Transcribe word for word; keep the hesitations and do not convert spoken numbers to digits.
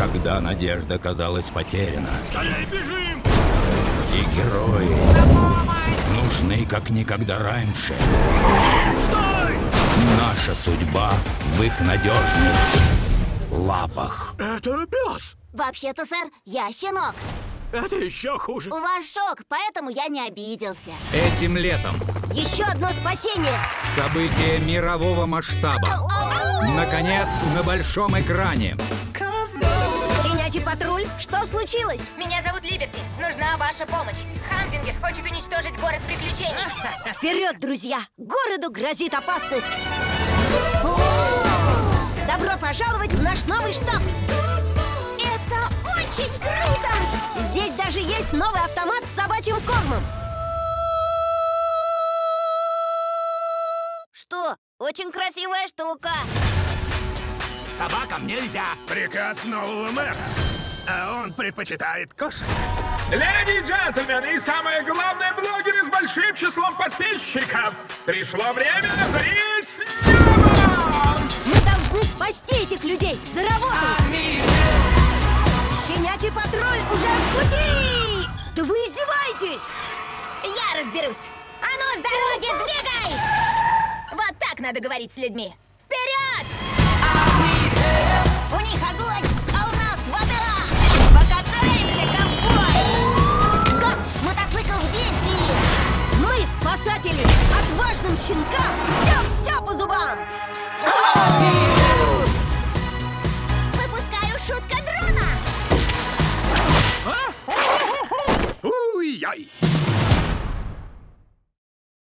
когда надежда казалась потеряна. Скорее бежим! И герои нужны как никогда раньше. Стой! Наша судьба в их надежных лапах. Это пес! Вообще-то, сэр, я щенок. Это еще хуже. У вас шок, поэтому я не обиделся. Этим летом Еще одно спасение. событие мирового масштаба. Наконец, на большом экране. Щенячий патруль, что случилось? Меня зовут Либерти. Нужна ваша помощь. Хамдингер хочет уничтожить город приключений. Вперед, друзья! Городу грозит опасность. Добро пожаловать в наш новый штаб. Это очень круто! Здесь даже есть новый автомат с собачьим кормом. Что? Очень красивая штука. Собакам нельзя. Приказ нового мэра. А он предпочитает кошек. Леди и джентльмены, и самое главное, блогеры с большим числом подписчиков. Пришло время озарить небо! Мы должны спасти этих людей. За работу! Щенячий патруль уже в пути! Да вы издеваетесь! Я разберусь. А ну, с дороги, двигай! Вот так надо говорить с людьми. Вперед! У них огонь, а у нас вода! Покатаемся, ковбой! Гоп, мотоцикл в действии! Мы спасатели! Отважным щенкам все-все по зубам! Выпускаю шутка дрона! Уй-яй!